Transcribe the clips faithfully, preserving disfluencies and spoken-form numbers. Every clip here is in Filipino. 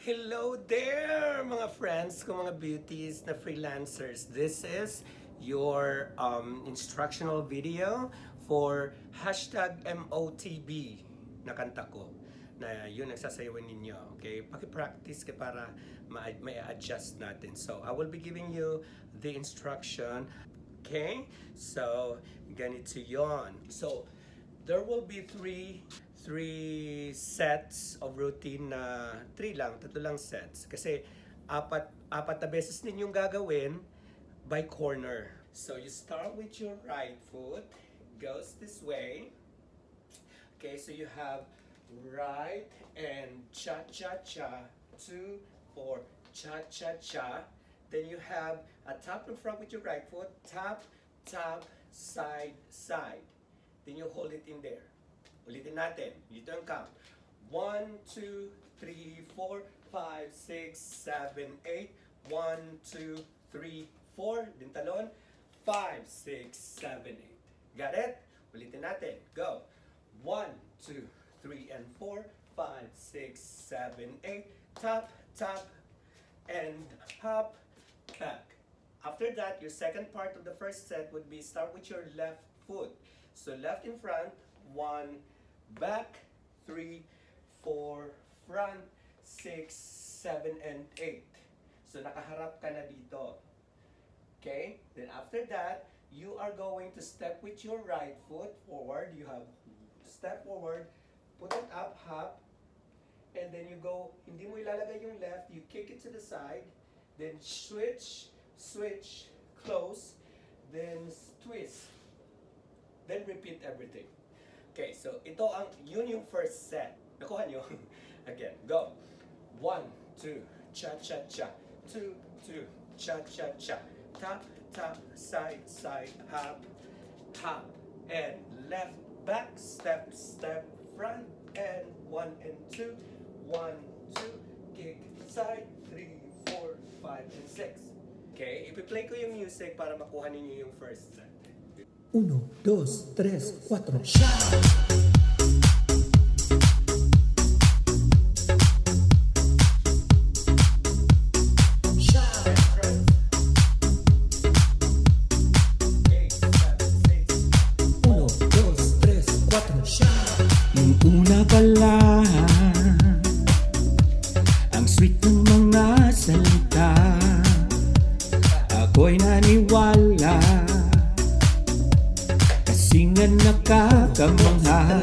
Hello there mga friends ko, mga beauties na freelancers. This is your um, instructional video for hashtag M O T B na kanta ko. Na yun ang sasayawan ninyo. Okay? Paki-practice ka para may adjust natin. So, I will be giving you the instruction. Okay? So, ganito yon. So, there will be three three sets of routine na three lang, tatlo lang sets. Kasi apat apat na beses ninyong gagawin by corner. So, you start with your right foot. Goes this way. Okay, so you have right and cha-cha-cha, two, four, cha-cha-cha. Then you have a tap in front with your right foot, tap, tap, side, side. Then you hold it in there. Ulitin natin. Dito ang count. one, two, three, four, five, six, seven, eight. one, two, three, four. Din talon. five, six, seven, eight. Got it? Ulitin natin. Go. one, two, three, and four. five, six, seven, eight. Tap, tap, and hop, back. After that, your second part of the first set would be start with your left foot. So left in front, one, back, three, four, front, six, seven, and eight. So nakaharap ka na dito. Okay? Then after that, you are going to step with your right foot forward. You have step forward, put it up, hop, and then you go, hindi mo ilalagay yung left, you kick it to the side, then switch, switch, close, then twist. Then repeat everything. Okay, so ito ang, yun yung first set. Nakuha nyo? Again, go. One, two, cha-cha-cha. Two, two, cha-cha-cha. Tap, tap, side, side, hop, hop. And left, back, step, step, front, and one and two. One, two, kick, side, three, four, five, and six. Okay, ipi-play ko yung music para makuha ninyo yung first set. Uno, dos, tres, cuatro, ya. Uno, dos, tres, cuatro, ya. Nung una pa lang, ang sweet ng mga salita, ako'y naniwala. Singan nakakamangha.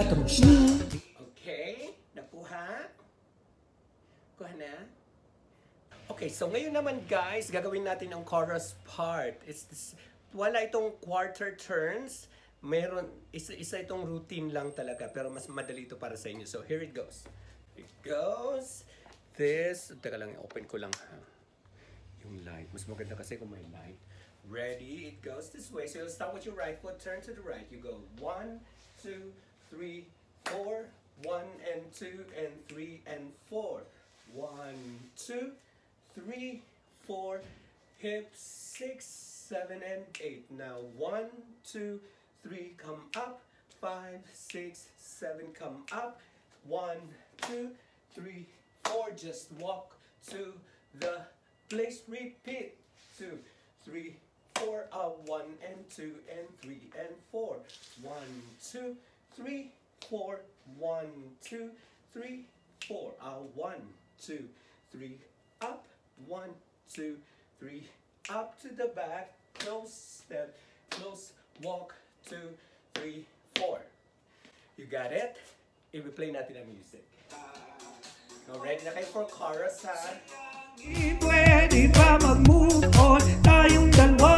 Okay, nakuha? Kuha na? Okay, so ngayon naman guys, gagawin natin ang chorus part. It's this, wala itong quarter turns. Meron, isa, isa itong routine lang talaga, pero mas madali ito para sa inyo. So here it goes. It goes this. Teka lang, open ko lang ha. Yung light. Mas maganda kasi kung may light. Ready? It goes this way. So you'll start with your right foot, turn to the right. You go one, two, three, four, one and two and three and four. One, two, three, four, hips, six, seven, and eight. Now one, two, three, come up. Five, six, seven, come up. One, two, three, four. Just walk to the place. Repeat. Two, three, four, uh, one and two and three and four. One, two, three, four. One, two, three, four. Uh, one, two, three, up. One, two, three, up to the back. Close step, close walk. Two, three, four. You got it? I-play natin ang music. So ready na kayo for chorus, ha? Pwede ba mag-move on tayong dalawa?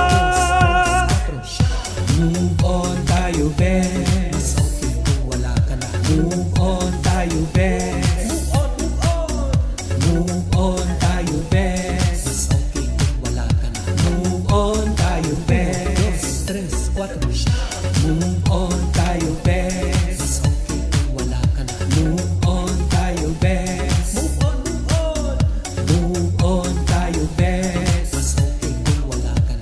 Move on tayo, best. Wala ka na. Move on tayo, best. Move on tayo, best. Move on tayo, best. Okay kung wala ka na. Move on tayo, best. Tres, cuatro, ya. Move on tayo, best. Okay kung wala ka na. Move on tayo, best. Move on, move on. Move on tayo, best. Mas okay kung wala ka na.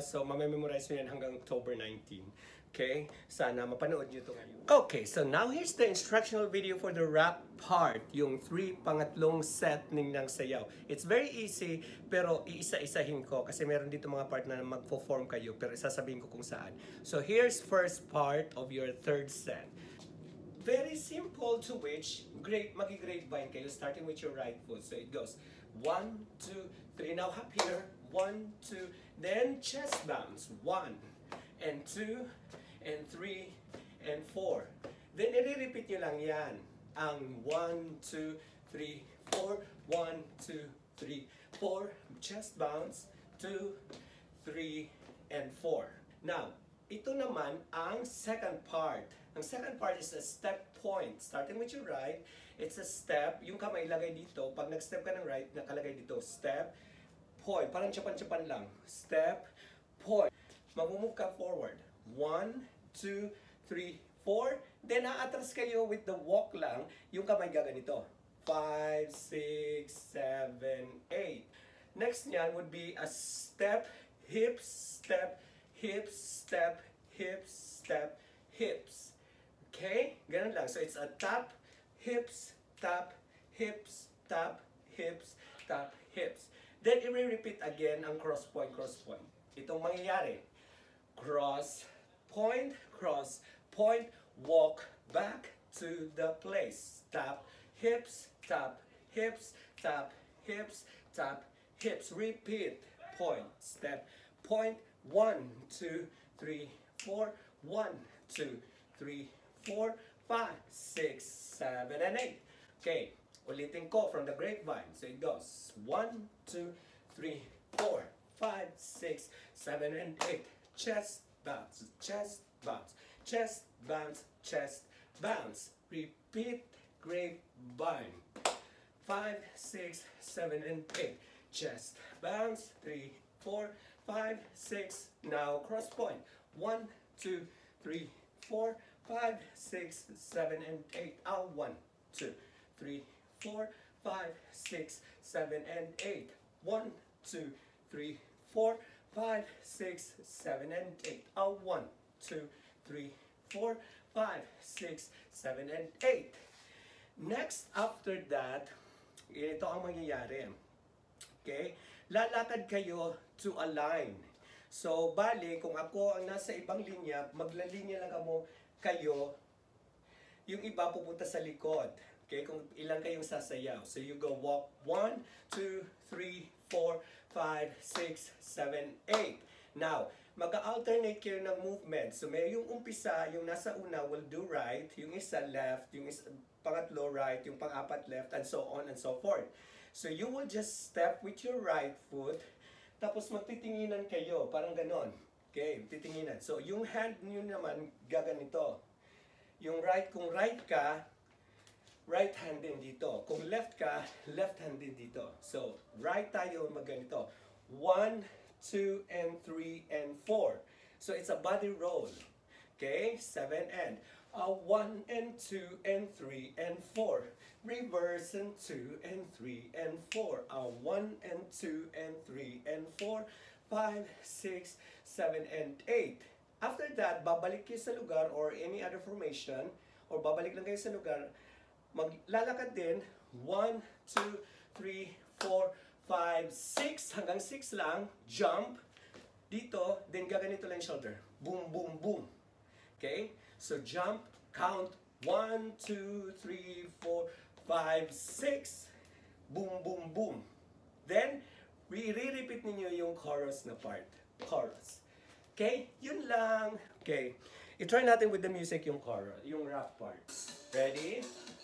So, mamememorize nyo yan hanggang October nineteenth. Okay? Sana mapanood nyo ito ngayon. Okay, so now here's the instructional video for the rap part. Yung three pangatlong set ng sayaw. It's very easy, pero iisa-isahin ko kasi meron dito mga part na magpo-form kayo, pero sasabihin ko kung saan. So here's first part of your third set. Very simple to which great magi-grapevine kayo starting with your right foot. So it goes one, two, three. Now hop here. One, two. Then chest bounce. One and two and three and four. Then i-repeat nyo lang yan. Ang one, two, three, four. One, two, three, four. Chest bounce. Two, three, and four. Now, ito naman ang second part. Ang second part is a step point. Starting with your right, it's a step. Yung kamay ilagay dito. Pag nag-step ka ng right, nakalagay dito. Step, point. Parang chapan-chapan lang. Step, point. Mag-move ka forward. One, two, three, four. Then, aatras kayo with the walk lang. Yung kamay gaganito. Five, six, seven, eight. Next niyan would be a step, hips, step, hips, step, hips, step, hips. Okay? Ganun lang. So, it's a tap, hips, tap, hips, tap, hips, tap, hips. Then, i-repeat again ang cross point, cross point. Itong mangyayari. Cross, point, cross, point, walk back to the place. Tap, hips, tap, hips, tap, hips, tap, hips. Repeat. Point, step, point, one, two, three, four, one, two, three, four, five, six, seven, and eight. Okay, ulitin ko from the grapevine. So it goes one, two, three, four, five, six, seven, and eight. Chest bounce, chest bounce, chest bounce, chest bounce. Repeat grapevine. Five, six, seven, and eight. Chest bounce. Three, four, five, six. Now cross point. One, two, three, four, five, six, seven, and eight. Out. One, two, three, four, five, six, seven, and eight. One, two, three, four, five, six, seven, and eight. Out. One, two, three, four, five, six, seven, and eight. Next, after that, ito ang mangyayari. Okay? Lalakad kayo to a line. So, bali, kung ako ang nasa ibang linya, maglalinya lang kamo kayo, yung iba pupunta sa likod. Okay? Kung ilang kayong sasayaw. So, you go walk one, two, three, four, five, six, seven, eight. Now, mag-alternate kayo ng movement. So, may yung umpisa, yung nasa una will do right, yung isa left, yung isa, pangatlo right, yung pang-apat left, and so on and so forth. So, you will just step with your right foot, tapos magtitinginan kayo, parang ganon. Okay, titinginan. So, yung hand nyo naman, gaganito. Yung right, kung right ka, right hand din dito. Kung left ka, left hand din dito. So, right tayo magganito. One, two, and three, and four. So, it's a body roll. Okay? Seven, and. Uh, one, and two, and three, and four. Reverse, and two, and three, and four. Uh, one, and two, and three, and four. Five, six, seven, and eight. After that, babalik kayo sa lugar or any other formation, or babalik lang kayo sa lugar, maglalakad din, one, two, three, four, five, six, hanggang six lang, jump, dito, then gaganito lang shoulder, boom, boom, boom. Okay? So jump, count, one, two, three, four, five, six, boom, boom, boom. Then, re-repeat ninyo yung chorus na part. Chorus. Okay? Yun lang. Okay. I-try natin with the music yung chorus, yung rap part. Ready?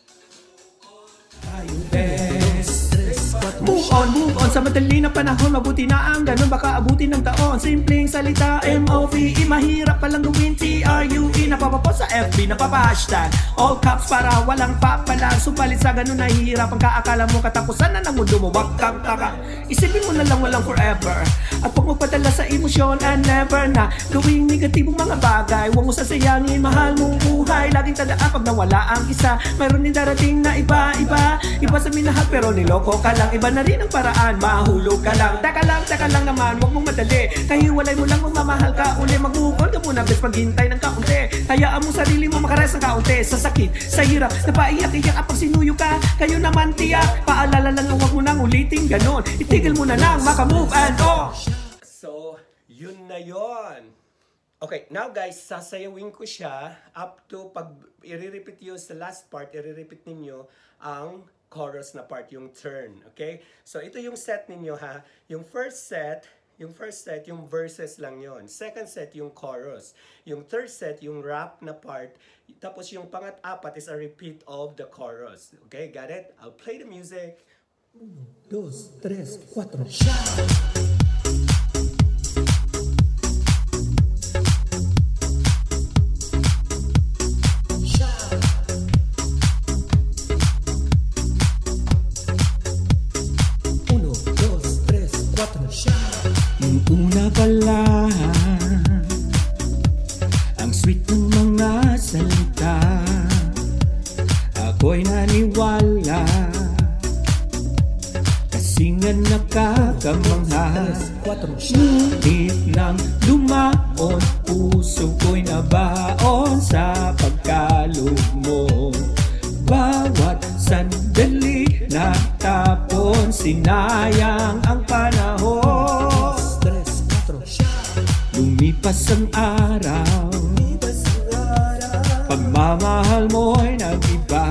Tayo best. Move on, move on sa madali na panahon. Mabuti na ang ganun, baka abutin ng taon. Simpleng salita, M O V E. Mahirap palang gawin, T R U E. Napapapost sa F B, napapa-hashtag all caps para walang papalag. Supalit sa ganun, nahihirapan ka. Akala mo katapusan na ng mundo mo, wag kang taka. Isipin mo na lang walang forever. At huwag magpadala sa emosyon and never na gawing negatibong mga bagay. Huwag mo sasayangin, mahal mong buhay. Laging tandaan pag nawala ang isa, mayroon din darating na iba-iba. Iba sa minahal pero niloko ka lang. lang, iba na rin ang paraan, mahulog ka lang. Teka lang, teka lang naman, huwag mong madali. Kahiwalay mo lang, magmamahal ka uli. Mag-uukol ka muna, bes paghintay ng kaunti. Hayaan mo sarili mo makares ng kaunti. Sa sakit, sa hirap, napaiyak-iyak kapag sinuyo ka. Kayo naman tiyak, paalala lang ang huwag mo nang ulitin ganon. Itigil mo na lang, makamove and oh. So, yun na yun. Okay, now guys, sasayawin ko siya up to pag i-repeat yun sa last part, i-repeat ninyo ang chorus na part, yung turn. Okay? So, ito yung set ninyo ha. Yung first set, yung first set, yung verses lang yon. Second set, yung chorus. Yung third set, yung rap na part. Tapos yung pangat-apat is a repeat of the chorus. Okay, got it? I'll play the music. Uno, dos, tres, cuatro. Nung una pa lang, ang sweet ng mga salita, ako'y naniwala, kasi nga nakakamangha. Ngunit nang lumaon, puso ko'y nabaon sa pagkaloob mo. Bawat sandali natapon, sinayang ang panahon. Lumipas ang araw, pagmamahal mo'y nag-iba,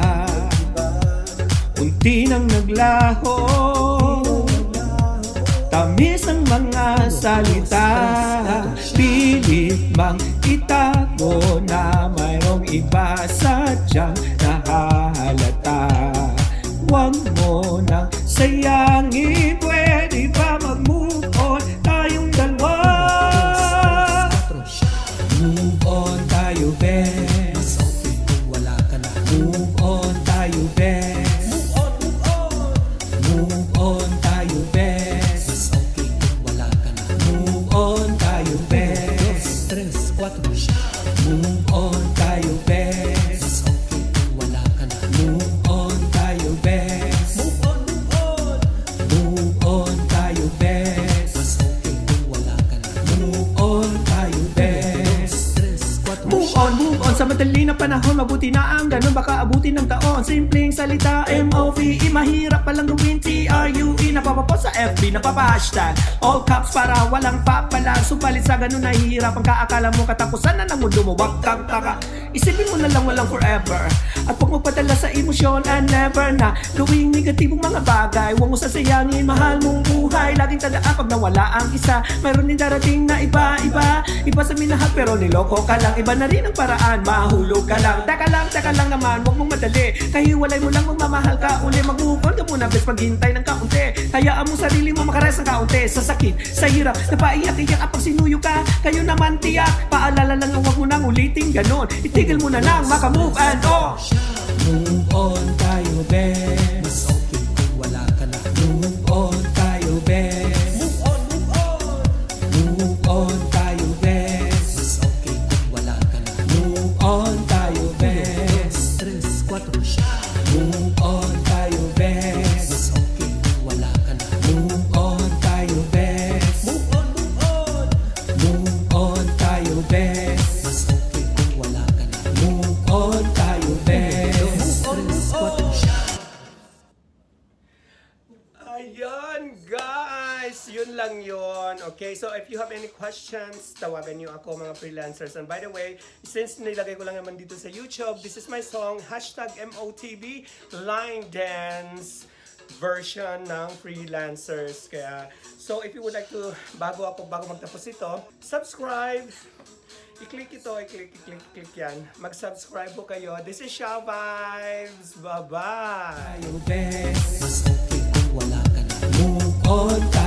unti nang naglaho, tamis ang mga salita, pilit mang itago na mayroong iba, sadyang nahahalata. Huwag mo nang sayangin, pwede ba mag-move on tayong dalawa? Move on tayo, bes. Wala ka na. Move on tayo, bes. Move on, move on. Move on tayo, bes. Mas okay kung wala ka na. Move on tayo, bes. Tres, cuatro. Move on tayo, bes. Mas okay kung wala ka na. Move on tayo, bes. Move on, move on. Move on tayo, bes. Mas okay kung wala ka na. Move on tayo, bes. Move on, move on sa madali na panahon. Mabuti na ang ganun, baka abutin ng taon. Simpleng salita, M O V E. Mahirap palang gawin, T R U E. Napapapost sa F B, napapa-hashtag all caps para walang papala. Subalit sa ganun, nahihirapan ka. Akala mo katapusan na ng mundo mo, wag kang taka. Isipin mo na lang walang forever. At huwag magpadala sa emosyon and never na gawing negatibong mga bagay. Huwag mo sasayangin, mahal mong buhay. Laging tandaan pag nawala ang isa, mayroon din darating na iba-iba. Iba sa lahat pero niloko ka lang. Iba na rin ang paraan, mahulog ka lang. Teka lang, teka lang naman, huwag mong madali. Kahiwalay mo lang, magmamahal ka uli. Mag-uukol ka muna, bes paghintay ng kaunti. Hayaan mo sarili mo makares ng kaunti. Sa sakit, sa hirap, napaiyak-iyak kapag sinuyo ka. Kayo naman tiyak, paalala lang ang huwag mo nang ulitin ganon. Itigil mo na lang, makamove and oh. Move on tayo, bes. Mas okay kung wala ka na. Move on tayo, bes. Move on, move on. Move on tayo, bes. Mas okay kung wala ka na. Move on tayo, bes. Tres, cuatro. Move on tayo, bes. Mas okay kung wala ka na. Move on tayo, bes. Move on, move on. Move on tayo, bes. Mas okay kung wala ka na. Move on tayo, bes. Ayan, guys! Yun lang yun. Okay, so if you have any questions, tawagan niyo ako, mga freelancers. And by the way, since nilagay ko lang naman dito sa YouTube, this is my song, hashtag M O T B, line dance version ng freelancers. Kaya, so if you would like to, bago ako, bago magtapos ito, subscribe. I-click ito, i-click, i-click, i-click yan. Mag-subscribe po kayo. This is Shao Vibes. Bye-bye! Tayo, bes. Mas okay kung wala ka na. Move on tayo.